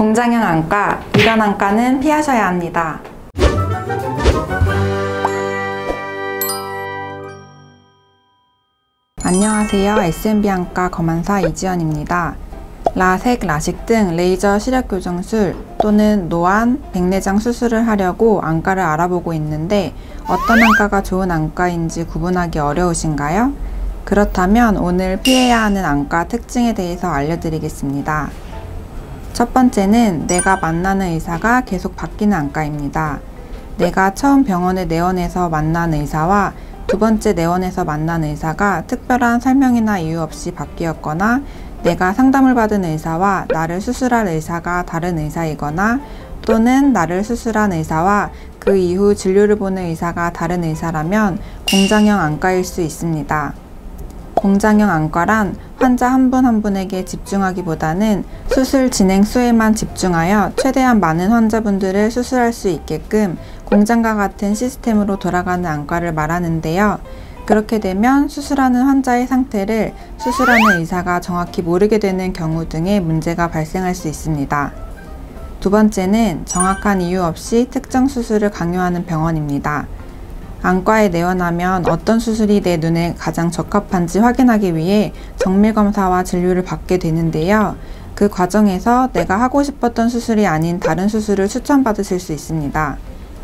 공장형 안과, 이런 안과는 피하셔야 합니다. 안녕하세요. SMB 안과 검안사 이지연입니다. 라섹, 라식 등 레이저 시력 교정술 또는 노안, 백내장 수술을 하려고 안과를 알아보고 있는데 어떤 안과가 좋은 안과인지 구분하기 어려우신가요? 그렇다면 오늘 피해야 하는 안과 특징에 대해서 알려드리겠습니다. 첫 번째는 내가 만나는 의사가 계속 바뀌는 안과입니다. 내가 처음 병원에 내원해서 만난 의사와 두 번째 내원에서 만난 의사가 특별한 설명이나 이유 없이 바뀌었거나 내가 상담을 받은 의사와 나를 수술할 의사가 다른 의사이거나 또는 나를 수술한 의사와 그 이후 진료를 보는 의사가 다른 의사라면 공장형 안과일 수 있습니다. 공장형 안과란 환자 한 분 한 분에게 집중하기보다는 수술 진행 수에만 집중하여 최대한 많은 환자분들을 수술할 수 있게끔 공장과 같은 시스템으로 돌아가는 안과를 말하는데요. 그렇게 되면 수술하는 환자의 상태를 수술하는 의사가 정확히 모르게 되는 경우 등의 문제가 발생할 수 있습니다. 두 번째는 정확한 이유 없이 특정 수술을 강요하는 병원입니다. 안과에 내원하면 어떤 수술이 내 눈에 가장 적합한지 확인하기 위해 정밀검사와 진료를 받게 되는데요. 그 과정에서 내가 하고 싶었던 수술이 아닌 다른 수술을 추천받으실 수 있습니다.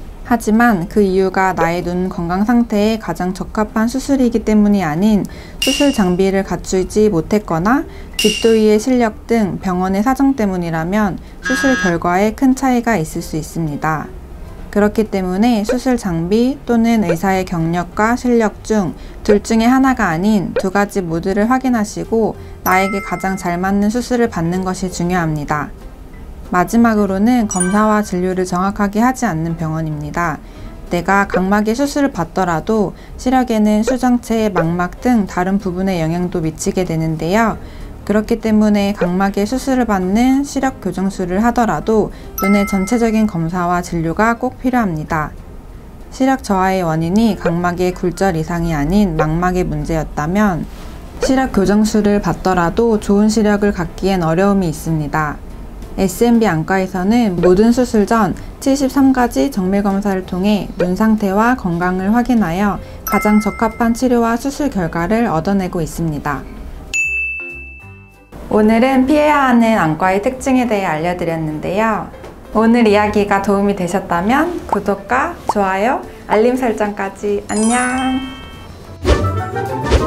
하지만 그 이유가 나의 눈 건강 상태에 가장 적합한 수술이기 때문이 아닌 수술 장비를 갖추지 못했거나 집도의의 실력 등 병원의 사정 때문이라면 수술 결과에 큰 차이가 있을 수 있습니다. 그렇기 때문에 수술 장비 또는 의사의 경력과 실력 중 둘 중에 하나가 아닌 두 가지 모두를 확인하시고 나에게 가장 잘 맞는 수술을 받는 것이 중요합니다. 마지막으로는 검사와 진료를 정확하게 하지 않는 병원입니다. 내가 각막의 수술을 받더라도 시력에는 수정체, 망막 등 다른 부분에 영향도 미치게 되는데요. 그렇기 때문에 각막의 수술을 받는 시력 교정술을 하더라도 눈의 전체적인 검사와 진료가 꼭 필요합니다. 시력 저하의 원인이 각막의 굴절 이상이 아닌 망막의 문제였다면 시력 교정술을 받더라도 좋은 시력을 갖기엔 어려움이 있습니다. SMB 안과에서는 모든 수술 전 73가지 정밀검사를 통해 눈 상태와 건강을 확인하여 가장 적합한 치료와 수술 결과를 얻어내고 있습니다. 오늘은 피해야 하는 안과의 특징에 대해 알려드렸는데요. 오늘 이야기가 도움이 되셨다면 구독과 좋아요, 알림 설정까지 안녕!